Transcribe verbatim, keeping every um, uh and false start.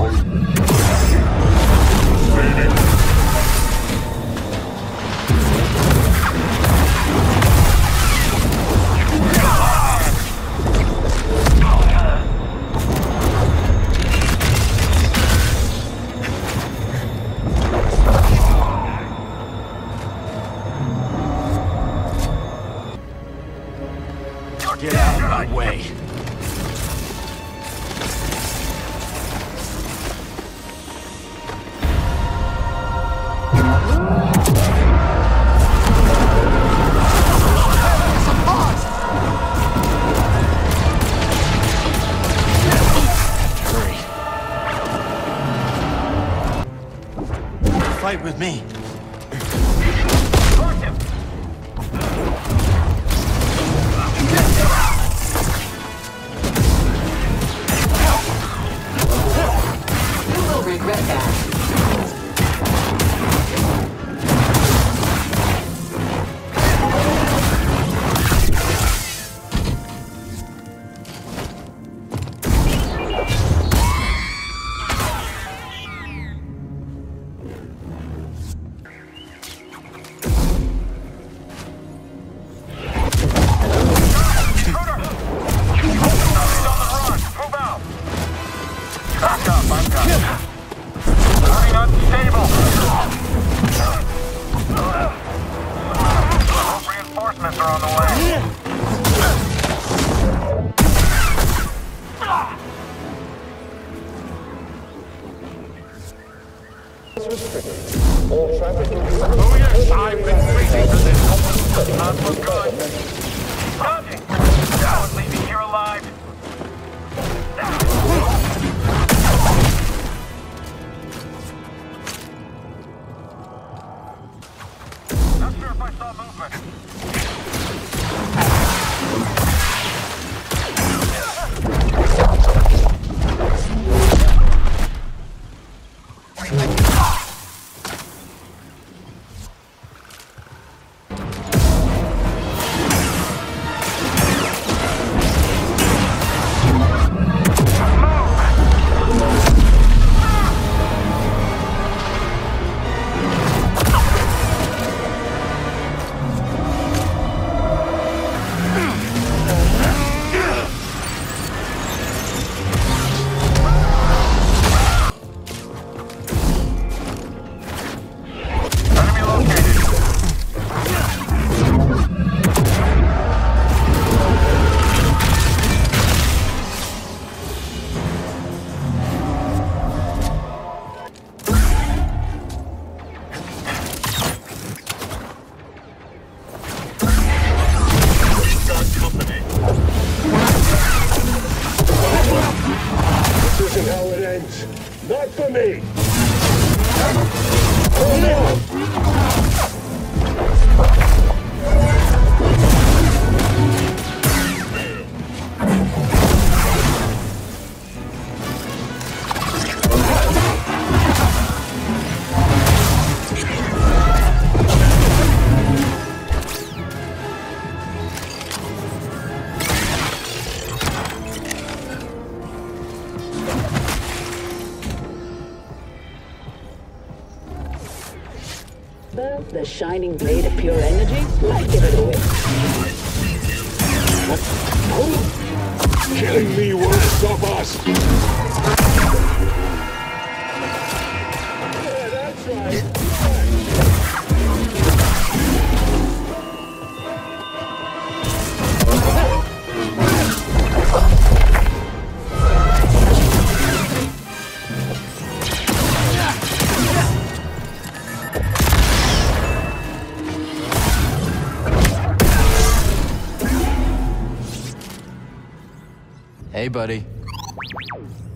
Get out of my way. Hurry. Fight with me. Regret that. Reinforcements are on the way. All traffic will be... Oh yes, I've been waiting for this. Not for good. Dodging! That was leaving here alive. Not sure if I saw movement. Not for me! The shining blade of pure energy? I give it away. Killing me won't stop us! Yeah, that's right. Hey, buddy.